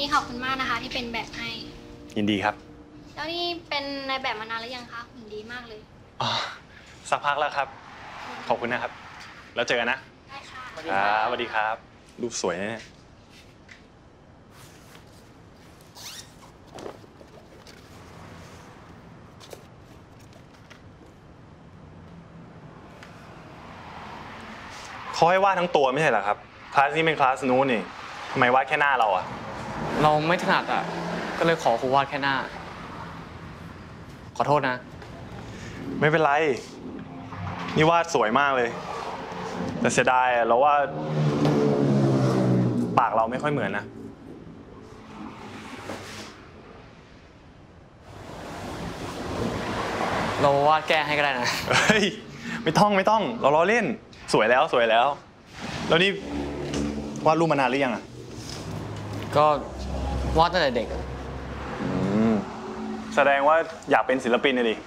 นี่ขอบคุณมากนะคะที่เป็นแบบให้ยินดีครับแล้วนี่เป็นนายแบบมานานหรือยังคะหุ่นดีมากเลยอ๋อสักพักแล้วครับขอบคุณนะครับแล้วเจอกันนะได้ค่ะสวัสดีครับรูปสวยนะเนี่ยเขาให้วาดทั้งตัวไม่ใช่เหรอครับคลาสนี้เป็นคลาสนู้นนี่ทำไมวาดแค่หน้าเราอะเราไม่ถนัดอ่ะก็เลยขอครูวาดแค่หน้าขอโทษนะไม่เป็นไรนี่วาดสวยมากเลยแต่เสียดายเราว่าปากเราไม่ค่อยเหมือนนะเราวาดแก้ให้ก็ได้นะเฮ้ยไม่ต้องเราล้อเล่นสวยแล้วแล้วนี่วาดรูปมานานหรือยังอ่ะก็วาดตั้งแต่เด็กแสดงว่าอยากเป็นศิลปินเลยดิ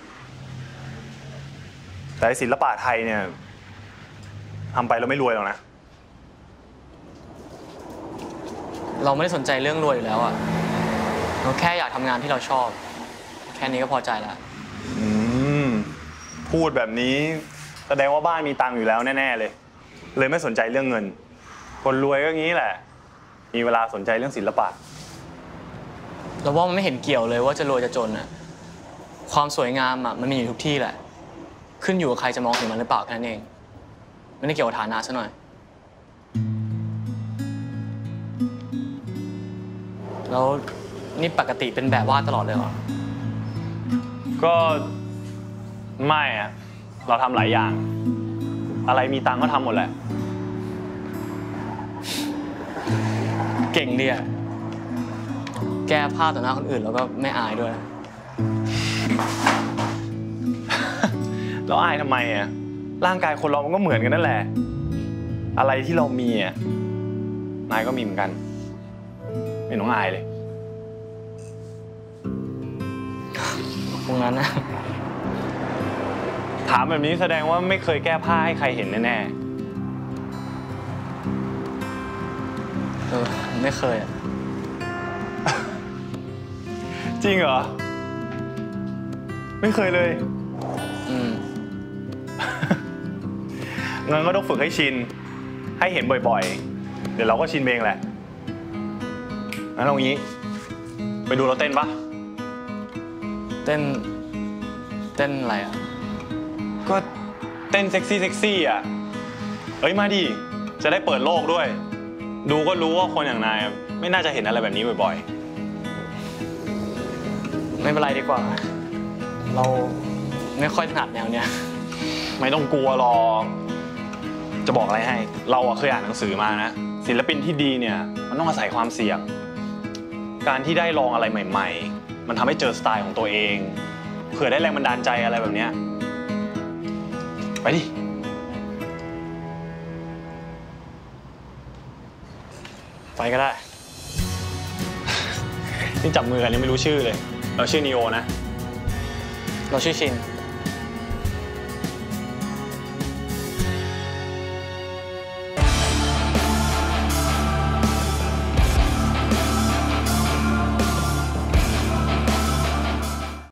แต่ศิลปะไทยเนี่ยทำไปเราไม่รวยหรอกนะเราไม่ได้สนใจเรื่องรวยอยู่แล้วอ่ะเราแค่อยากทำงานที่เราชอบแค่นี้ก็พอใจแล้วพูดแบบนี้แสดงว่าบ้านมีตังค์อยู่แล้วแน่ๆเลยไม่สนใจเรื่องเงินคนรวยก็งี้แหละมีเวลาสนใจเรื่องศิลปะเราว่ามันไม่เห็นเกี่ยวเลยว่าจะรวยจะจนอ่ะความสวยงามอ่ะมันมีอยู่ทุกที่แหละขึ้นอยู่กับใครจะมองเห็นมันหรือเปล่าแค่นั้นเองไม่ได้เกี่ยวกับฐานะซะหน่อยแล้วนี่ปกติเป็นแบบวาดตลอดเลยเหรอก็ไม่อะเราทำหลายอย่างอะไรมีตังค์ก็ทำหมดแหละเก่งดีอะแก้ผ้าต่อหน้าคนอื่นแล้วก็ไม่อายด้วยเราอายทำไมอะร่างกายคนเรามันก็เหมือนกันนั่นแหละอะไรที่เรามีอะนายก็มีเหมือนกันไม่ต้องอายเลยตรงนั้นนะถามแบบนี้แสดงว่าไม่เคยแก้ผ้าให้ใครเห็นแน่ๆไม่เคยอะจริงเหรอไม่เคยเลยงั้นก็ต้องฝึกให้ชินให้เห็นบ่อยๆเดี๋ยวเราก็ชินเองแหละงั้นเอางี้ไปดูเราเต้นปะเต้นอะไรอ่ะก็เต้นเซ็กซี่อ่ะเอ้ยมาดิจะได้เปิดโลกด้วยดูก็รู้ว่าคนอย่างนายไม่น่าจะเห็นอะไรแบบนี้บ่อยๆไม่เป็นไรดีกว่าเราไม่ค่อยถนัดแนวเนี้ยไม่ต้องกลัวหรอกจะบอกอะไรให้เราเคยอ่านหนังสือมานะศิลปินที่ดีเนี่ยมันต้องอาศัยความเสี่ยงการที่ได้ลองอะไรใหม่ๆมันทำให้เจอสไตล์ของตัวเองเผื่อได้แรงบันดาลใจอะไรแบบเนี้ยไปดิไปก็ได้นี่จับมือกันยังไม่รู้ชื่อเลยเราชื่อนิโอนะเราชื่อชิน